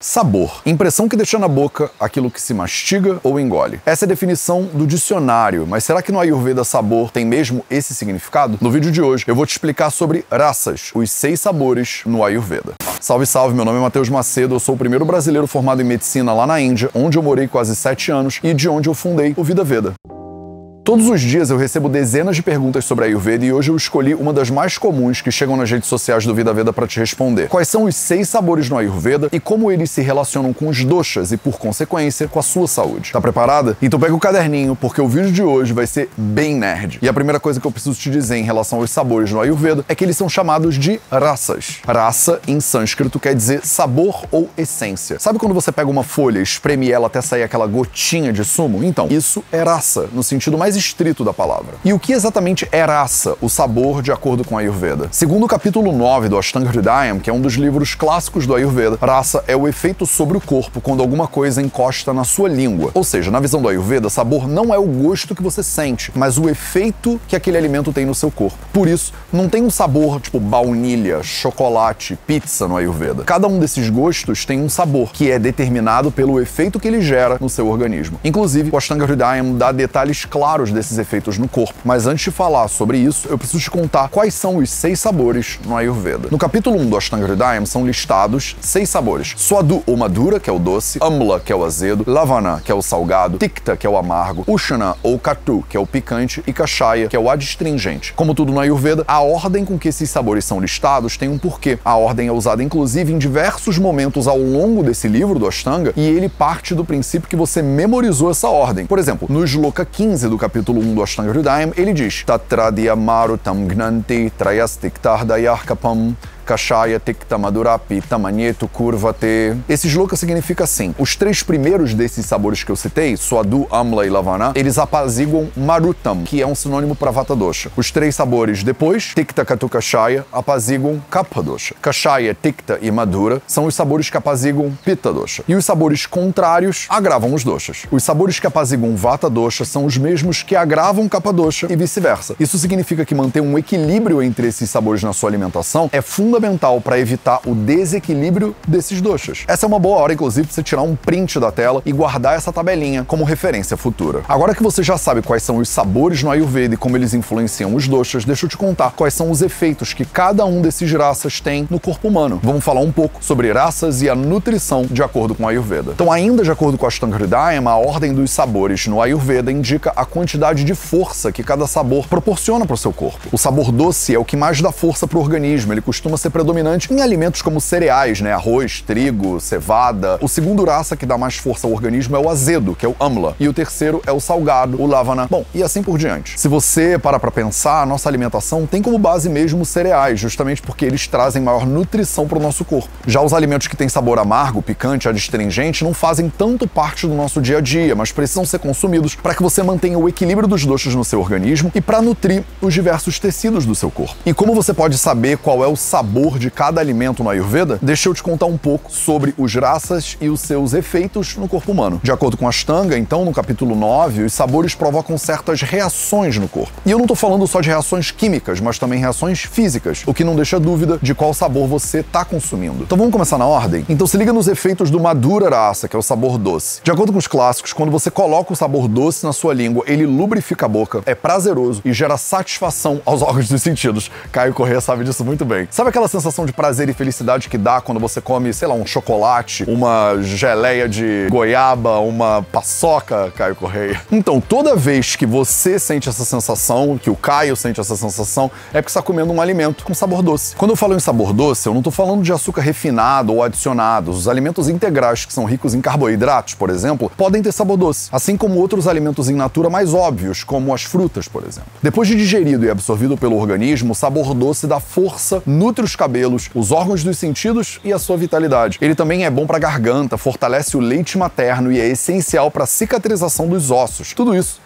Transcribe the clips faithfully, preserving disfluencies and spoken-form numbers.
Sabor. Impressão que deixa na boca aquilo que se mastiga ou engole. Essa é a definição do dicionário, mas será que no Ayurveda sabor tem mesmo esse significado? No vídeo de hoje eu vou te explicar sobre rasas, os seis sabores no Ayurveda. Salve, salve, meu nome é Matheus Macedo, eu sou o primeiro brasileiro formado em medicina lá na Índia, onde eu morei quase sete anos e de onde eu fundei o Vida Veda. Todos os dias eu recebo dezenas de perguntas sobre a Ayurveda e hoje eu escolhi uma das mais comuns que chegam nas redes sociais do Vida Veda para te responder. Quais são os seis sabores no Ayurveda e como eles se relacionam com os doshas e, por consequência, com a sua saúde. Tá preparada? Então pega o caderninho, porque o vídeo de hoje vai ser bem nerd. E a primeira coisa que eu preciso te dizer em relação aos sabores no Ayurveda é que eles são chamados de rasas. Rasa, em sânscrito, quer dizer sabor ou essência. Sabe quando você pega uma folha e espreme ela até sair aquela gotinha de sumo? Então, isso é rasa, no sentido mais estrito da palavra. E o que exatamente é rasa, o sabor, de acordo com a Ayurveda? Segundo o capítulo nove do Ashtanga Hridayam, que é um dos livros clássicos do Ayurveda, rasa é o efeito sobre o corpo quando alguma coisa encosta na sua língua. Ou seja, na visão do Ayurveda, sabor não é o gosto que você sente, mas o efeito que aquele alimento tem no seu corpo. Por isso, não tem um sabor tipo baunilha, chocolate, pizza no Ayurveda. Cada um desses gostos tem um sabor, que é determinado pelo efeito que ele gera no seu organismo. Inclusive, o Ashtanga Hridayam dá detalhes claros desses efeitos no corpo. Mas antes de falar sobre isso, eu preciso te contar quais são os seis sabores no Ayurveda. No capítulo um do Ashtanga Hridayam são listados seis sabores. Swadu ou madura, que é o doce, Amla, que é o azedo, Lavana, que é o salgado, Tikta, que é o amargo, Ushana ou Katu, que é o picante, e Kashaya, que é o adstringente. Como tudo no Ayurveda, a ordem com que esses sabores são listados tem um porquê. A ordem é usada inclusive em diversos momentos ao longo desse livro do Ashtanga e ele parte do princípio que você memorizou essa ordem. Por exemplo, no Shloka quinze do capítulo capítulo um do Ashtanga Hridayam, ele diz Tatradia marutam gnanti trayastiktardayaharkapam Kashaya Tikta Madurapi Tamanyetu Kurvate. Esse shloka significa assim: os três primeiros desses sabores que eu citei, Swadu, Amla e Lavana, eles apaziguam Marutam, que é um sinônimo para Vata Dosha. Os três sabores depois, Tikta Katu Kashaya, apaziguam Kapha Dosha. Kashaya, Tikta e Madura são os sabores que apaziguam Pitta Dosha. E os sabores contrários agravam os doshas. Os sabores que apaziguam Vata Dosha são os mesmos que agravam Kapha Dosha e vice-versa. Isso significa que manter um equilíbrio entre esses sabores na sua alimentação é fundamental fundamental para evitar o desequilíbrio desses doshas. Essa é uma boa hora, inclusive, para você tirar um print da tela e guardar essa tabelinha como referência futura. Agora que você já sabe quais são os sabores no Ayurveda e como eles influenciam os doshas, deixa eu te contar quais são os efeitos que cada um desses rasas tem no corpo humano. Vamos falar um pouco sobre rasas e a nutrição de acordo com o Ayurveda. Então, ainda de acordo com a Ashtanga Hridayam, a ordem dos sabores no Ayurveda indica a quantidade de força que cada sabor proporciona para o seu corpo. O sabor doce é o que mais dá força para o organismo, ele costuma ser predominante em alimentos como cereais, né? Arroz, trigo, cevada. O segundo rasa que dá mais força ao organismo é o azedo, que é o Amla. E o terceiro é o salgado, o Lavana. Bom, e assim por diante. Se você parar pra pensar, a nossa alimentação tem como base mesmo os cereais, justamente porque eles trazem maior nutrição para o nosso corpo. Já os alimentos que têm sabor amargo, picante, adstringente, não fazem tanto parte do nosso dia a dia, mas precisam ser consumidos para que você mantenha o equilíbrio dos doshas no seu organismo e para nutrir os diversos tecidos do seu corpo. E como você pode saber qual é o sabor de cada alimento no Ayurveda, deixa eu te contar um pouco sobre os rasas e os seus efeitos no corpo humano. De acordo com a Ashtanga, então, no capítulo nove, os sabores provocam certas reações no corpo. E eu não tô falando só de reações químicas, mas também reações físicas, o que não deixa dúvida de qual sabor você tá consumindo. Então vamos começar na ordem? Então se liga nos efeitos do Madhura Rasa, que é o sabor doce. De acordo com os clássicos, quando você coloca o sabor doce na sua língua, ele lubrifica a boca, é prazeroso e gera satisfação aos órgãos dos sentidos. Caio Corrêa sabe disso muito bem. Sabe aquela sensação de prazer e felicidade que dá quando você come, sei lá, um chocolate, uma geleia de goiaba, uma paçoca, Caio Corrêa? Então, toda vez que você sente essa sensação, que o Caio sente essa sensação, é porque está comendo um alimento com sabor doce. Quando eu falo em sabor doce, eu não tô falando de açúcar refinado ou adicionados. Os alimentos integrais que são ricos em carboidratos, por exemplo, podem ter sabor doce, assim como outros alimentos in natura mais óbvios, como as frutas, por exemplo. Depois de digerido e absorvido pelo organismo, o sabor doce dá força, nutre os cabelos, os órgãos dos sentidos e a sua vitalidade. Ele também é bom para a garganta, fortalece o leite materno e é essencial para a cicatrização dos ossos. Tudo isso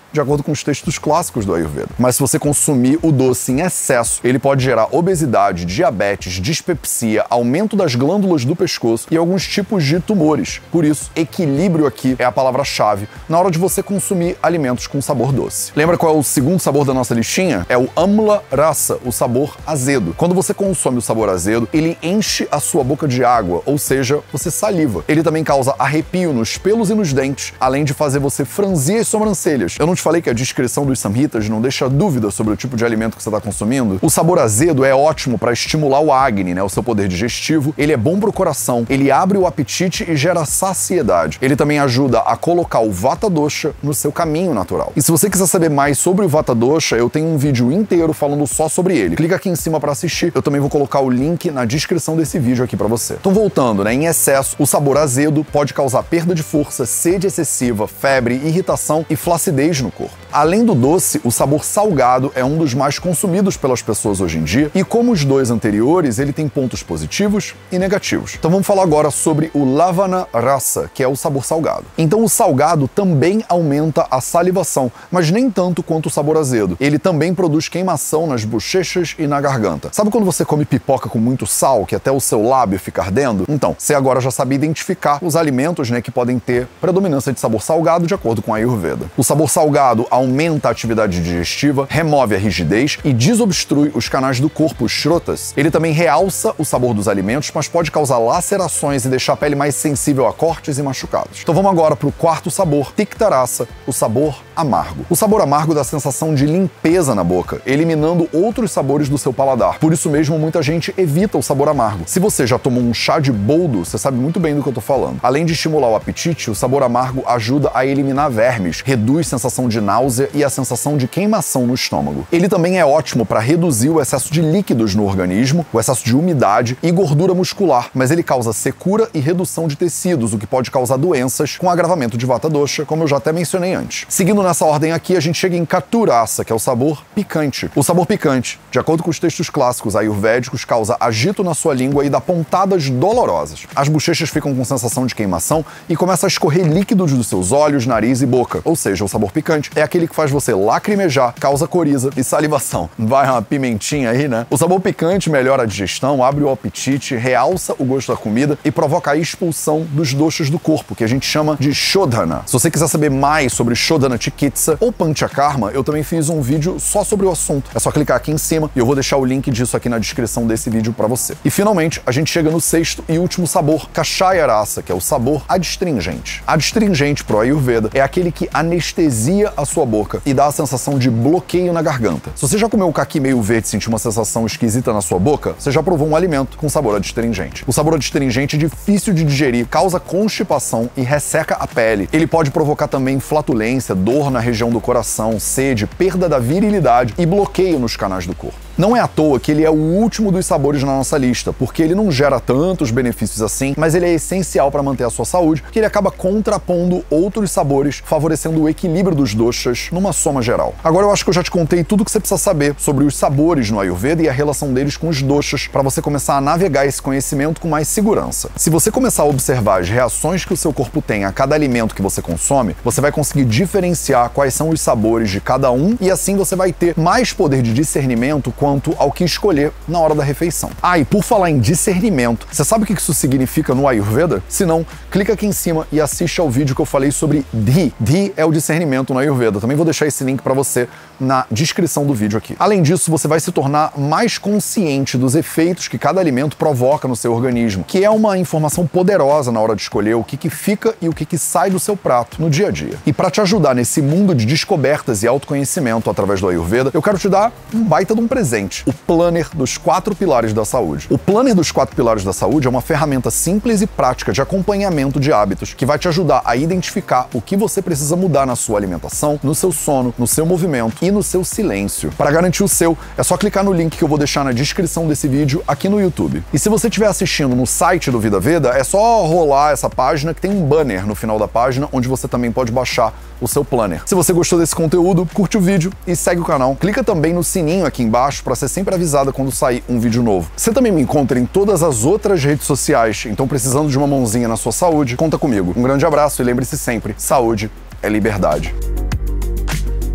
de acordo com os textos clássicos do Ayurveda. Mas se você consumir o doce em excesso, ele pode gerar obesidade, diabetes, dispepsia, aumento das glândulas do pescoço e alguns tipos de tumores. Por isso, equilíbrio aqui é a palavra-chave na hora de você consumir alimentos com sabor doce. Lembra qual é o segundo sabor da nossa listinha? É o Amla Rasa, o sabor azedo. Quando você consome o sabor azedo, ele enche a sua boca de água, ou seja, você saliva. Ele também causa arrepio nos pelos e nos dentes, além de fazer você franzir as sobrancelhas. Eu não te falei que a descrição dos samhitas não deixa dúvida sobre o tipo de alimento que você está consumindo? O sabor azedo é ótimo para estimular o Agni, né, o seu poder digestivo. Ele é bom para o coração, ele abre o apetite e gera saciedade. Ele também ajuda a colocar o Vata Dosha no seu caminho natural. E se você quiser saber mais sobre o Vata Dosha, eu tenho um vídeo inteiro falando só sobre ele. Clica aqui em cima para assistir. Eu também vou colocar o link na descrição desse vídeo aqui para você. Então, voltando, né, em excesso, o sabor azedo pode causar perda de força, sede excessiva, febre, irritação e flacidez no corpo. Além do doce, o sabor salgado é um dos mais consumidos pelas pessoas hoje em dia, e como os dois anteriores, ele tem pontos positivos e negativos. Então vamos falar agora sobre o Lavana Rasa, que é o sabor salgado. Então o salgado também aumenta a salivação, mas nem tanto quanto o sabor azedo. Ele também produz queimação nas bochechas e na garganta. Sabe quando você come pipoca com muito sal, que até o seu lábio fica ardendo? Então, você agora já sabe identificar os alimentos, né, que podem ter predominância de sabor salgado de acordo com a Ayurveda. O sabor salgado aumenta a atividade digestiva, remove a rigidez e desobstrui os canais do corpo, os shrotas. Ele também realça o sabor dos alimentos, mas pode causar lacerações e deixar a pele mais sensível a cortes e machucados. Então vamos agora para o quarto sabor, Tikta Rasa, o sabor amargo. O sabor amargo dá a sensação de limpeza na boca, eliminando outros sabores do seu paladar. Por isso mesmo, muita gente evita o sabor amargo. Se você já tomou um chá de boldo, você sabe muito bem do que eu tô falando. Além de estimular o apetite, o sabor amargo ajuda a eliminar vermes, reduz a sensação de náusea e a sensação de queimação no estômago. Ele também é ótimo para reduzir o excesso de líquidos no organismo, o excesso de umidade e gordura muscular, mas ele causa secura e redução de tecidos, o que pode causar doenças com agravamento de Vata Dosha, como eu já até mencionei antes. Seguindo nessa ordem aqui, a gente chega em Katu Rasa, que é o sabor picante. O sabor picante, de acordo com os textos clássicos ayurvédicos, causa agito na sua língua e dá pontadas dolorosas. As bochechas ficam com sensação de queimação e começa a escorrer líquidos dos seus olhos, nariz e boca. Ou seja, o sabor picante é aquele que faz você lacrimejar, causa coriza e salivação. Vai uma pimentinha aí, né? O sabor picante melhora a digestão, abre o apetite, realça o gosto da comida e provoca a expulsão dos doshas do corpo, que a gente chama de Shodhana. Se você quiser saber mais sobre Shodhana Chikitsa ou Panchakarma, eu também fiz um vídeo só sobre o assunto. É só clicar aqui em cima e eu vou deixar o link disso aqui na descrição desse vídeo para você. E finalmente, a gente chega no sexto e último sabor, Kashaya Rasa, que é o sabor adstringente. Adstringente pro Ayurveda é aquele que anestesia a sua boca e dá a sensação de bloqueio na garganta. Se você já comeu um caqui meio verde e sentiu uma sensação esquisita na sua boca, você já provou um alimento com sabor adstringente. O sabor adstringente é difícil de digerir, causa constipação e resseca a pele. Ele pode provocar também flatulência, dor na região do coração, sede, perda da virilidade e bloqueio nos canais do corpo. Não é à toa que ele é o último dos sabores na nossa lista, porque ele não gera tantos benefícios assim, mas ele é essencial para manter a sua saúde, porque ele acaba contrapondo outros sabores, favorecendo o equilíbrio dos doshas numa soma geral. Agora eu acho que eu já te contei tudo que você precisa saber sobre os sabores no Ayurveda e a relação deles com os doshas, para você começar a navegar esse conhecimento com mais segurança. Se você começar a observar as reações que o seu corpo tem a cada alimento que você consome, você vai conseguir diferenciar quais são os sabores de cada um e assim você vai ter mais poder de discernimento quanto ao que escolher na hora da refeição. Ah, e por falar em discernimento, você sabe o que isso significa no Ayurveda? Se não, clica aqui em cima e assiste ao vídeo que eu falei sobre Dhi. Dhi é o discernimento no Ayurveda. Também vou deixar esse link para você na descrição do vídeo aqui. Além disso, você vai se tornar mais consciente dos efeitos que cada alimento provoca no seu organismo, que é uma informação poderosa na hora de escolher o que, que fica e o que, que sai do seu prato no dia a dia. E para te ajudar nesse mundo de descobertas e autoconhecimento através do Ayurveda, eu quero te dar um baita de um presente, o Planner dos Quatro Pilares da Saúde. O Planner dos Quatro Pilares da Saúde é uma ferramenta simples e prática de acompanhamento de hábitos que vai te ajudar a identificar o que você precisa mudar na sua alimentação, no seu sono, no seu movimento e no seu silêncio. Para garantir o seu, é só clicar no link que eu vou deixar na descrição desse vídeo aqui no YouTube. E se você estiver assistindo no site do Vida Veda, é só rolar essa página que tem um banner no final da página onde você também pode baixar o seu planner. Se você gostou desse conteúdo, curte o vídeo e segue o canal. Clica também no sininho aqui embaixo para ser sempre avisada quando sair um vídeo novo. Você também me encontra em todas as outras redes sociais, então precisando de uma mãozinha na sua saúde, conta comigo. Um grande abraço e lembre-se sempre, saúde é liberdade.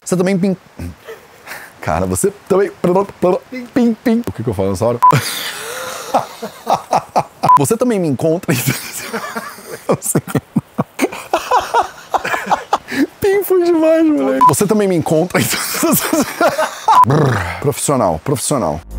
Você também pim... Cara, você também... Pim, pim. O que que eu falo nessa hora? Você também me encontra... Pim foi demais, moleque. Você também me encontra... Profissional, profissional.